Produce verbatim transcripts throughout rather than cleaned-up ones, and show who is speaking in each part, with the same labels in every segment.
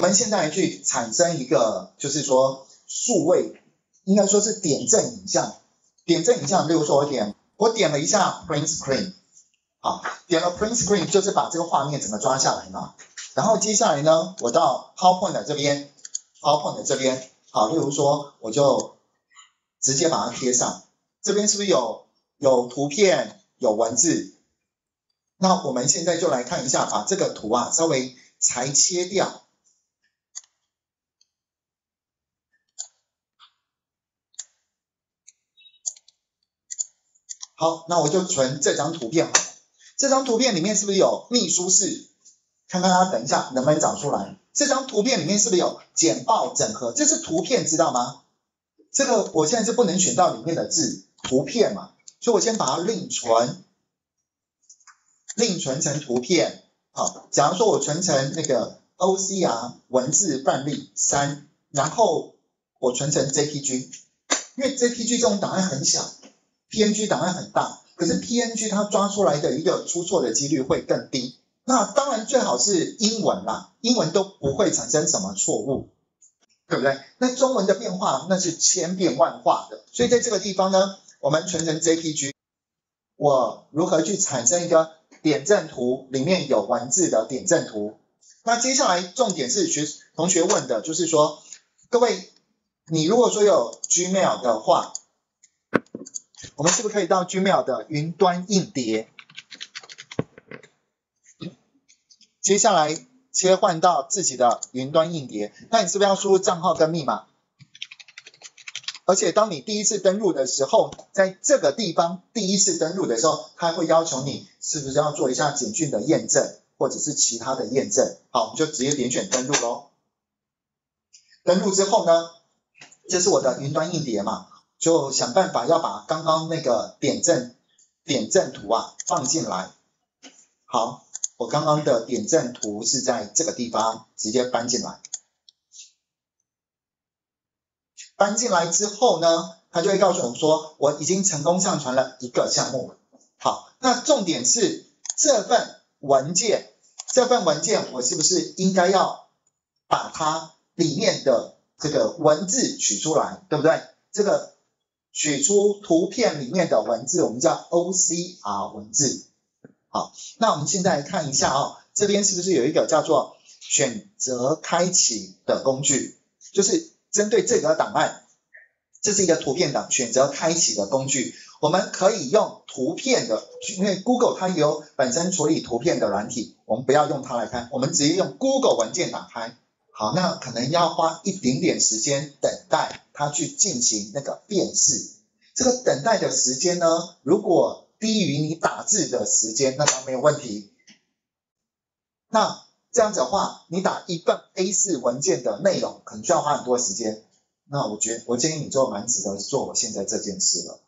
Speaker 1: 们现在来去产生一个，就是说数位，应该说是点阵影像。点阵影像，例如说我点，我点了一下 print screen， 好，点了 print screen 就是把这个画面整个抓下来嘛。然后接下来呢，我到 PowerPoint 这边 ，PowerPoint 这边，好，例如说我就直接把它贴上。这边是不是有有图片，有文字？那我们现在就来看一下，把这个图啊稍微裁切掉。好，那我就存这张图片好了。这张图片里面是不是有秘书室？看看它等一下能不能找出来。这张图片里面是不是有简报整合？这是图片，知道吗？这个我现在是不能选到里面的字，图片嘛，所以我先把它另存。另存成图片，好，假如说我存成那个 O C R 文字范例三，然后我存成 J P G， 因为 J P G 这种档案很小 ，P N G 档案很大，可是 P N G 它抓出来的一个出错的几率会更低。那当然最好是英文啦，英文都不会产生什么错误，对不对？那中文的变化那是千变万化的，所以在这个地方呢，我们存成 J P G， 我如何去产生一个点阵图里面有文字的点阵图？那接下来重点是学同学问的，就是说，各位，你如果说有 Gmail 的话，我们是不是可以到 Gmail 的云端硬碟？接下来切换到自己的云端硬碟，那你是不是要输入账号跟密码？而且当你第一次登录的时候，在这个地方第一次登录的时候，它会要求你是不是要做一下简讯的验证，或者是其他的验证。好，我们就直接点选登录咯。登录之后呢，这是我的云端硬碟嘛，就想办法要把刚刚那个点阵点阵图啊放进来。好，我刚刚的点阵图是在这个地方直接搬进来。搬进来之后呢，它就会告诉我说，我已经成功上传了一个项目。好，那重点是这份文件，这份文件我是不是应该要把它里面的这个文字取出来，对不对？这个取出图片里面的文字，我们叫 O C R 文字。好，那我们现在来看一下哦，这边是不是有一个叫做选择开启的工具，就是针对这个档案，这是一个图片档选择开启的工具，我们可以用图片的，因为 Google 它有本身处理图片的软体，我们不要用它来看，我们直接用 Google 文件打开。好，那可能要花一点点时间等待它去进行那个辨识。这个等待的时间呢，如果低于你打字的时间，那当然没有问题。那这样子的话，你打一份 A 四 文件的内容，可能需要花很多时间。那我觉我建议你就蛮值得做我现在这件事了。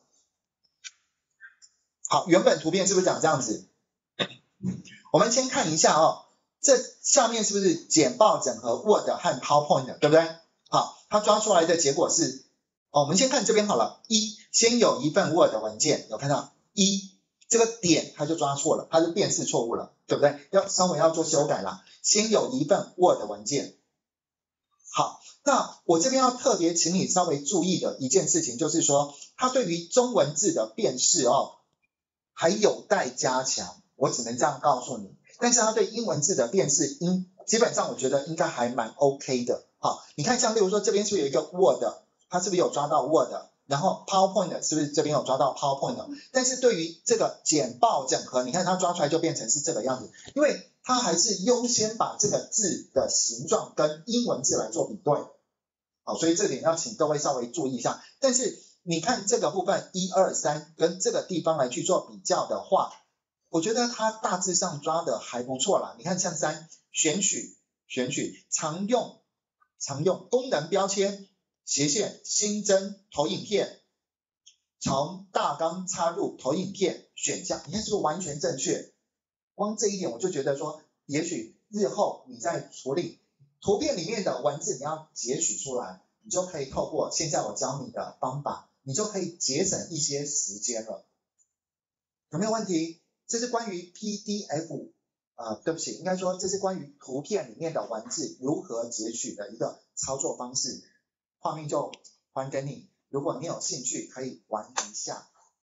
Speaker 1: 好，原本图片是不是长这样子？我们先看一下哦，这下面是不是简报整合 Word 和 PowerPoint， 对不对？好，它抓出来的结果是，哦，我们先看这边好了，一，先有一份 Word 文件，有看到一，这个点它就抓错了，它就辨识错误了，对不对？要稍微要做修改啦，先有一份 Word 文件。好，那我这边要特别请你稍微注意的一件事情，就是说，它对于中文字的辨识哦，还有待加强，我只能这样告诉你。但是它对英文字的辨识，应基本上我觉得应该还蛮 OK 的。好，你看像例如说这边是不是有一个 Word， 它是不是有抓到 Word？ 然后 PowerPoint 是不是这边有抓到 PowerPoint？ 但是对于这个简报整合，你看它抓出来就变成是这个样子，因为它还是优先把这个字的形状跟英文字来做比对。好，所以这点要请各位稍微注意一下。但是你看这个部分一二三跟这个地方来去做比较的话，我觉得它大致上抓的还不错啦。你看像三选取选取常用常用功能标签斜线新增投影片，从大纲插入投影片选项，你看是不是完全正确？光这一点我就觉得说，也许日后你在处理图片里面的文字，你要截取出来，你就可以透过现在我教你的方法，你就可以节省一些时间了。有没有问题？这是关于 P D F 呃，对不起，应该说这是关于图片里面的文字如何截取的一个操作方式。画面就还给你，如果你有兴趣可以玩一下。